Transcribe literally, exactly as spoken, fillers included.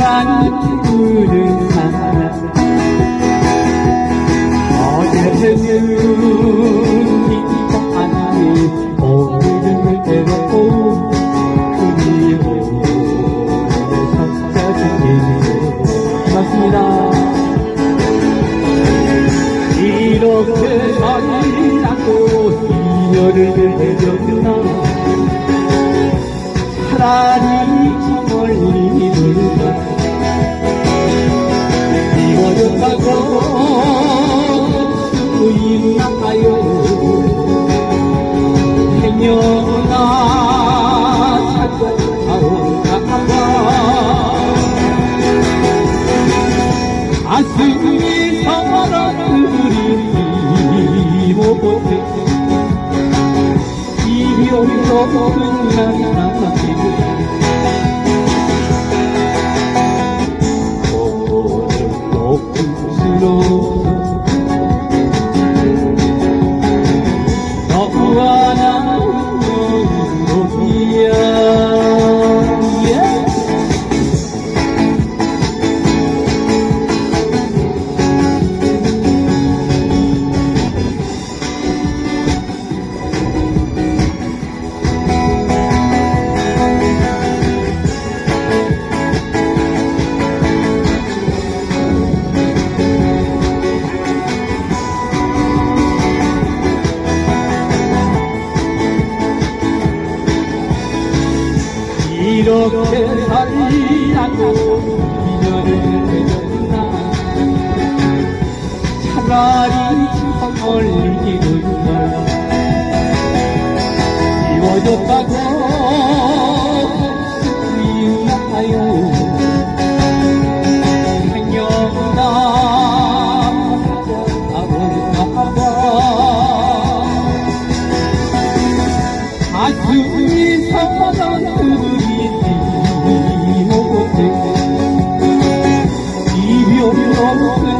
난 그는 사람 어제는 기뻐 안에 오늘을 때렸고 그리고 석자주께 맞습니다. 이렇게 살인하고 인연을 해줬나 차라리 멀리 놀다 이어졌다고 수 있나요? 행여나 찾아온다봐 가슴이 서러들이 못해 이별도 끝나가지고 너와 나는 여기야. 이렇게 살라고 인연을 맺었나 차라리 저 멀리 있는 이워졌다고 있나요? 행여나 찾아올까봐 가슴이 서러들이 이별이 없는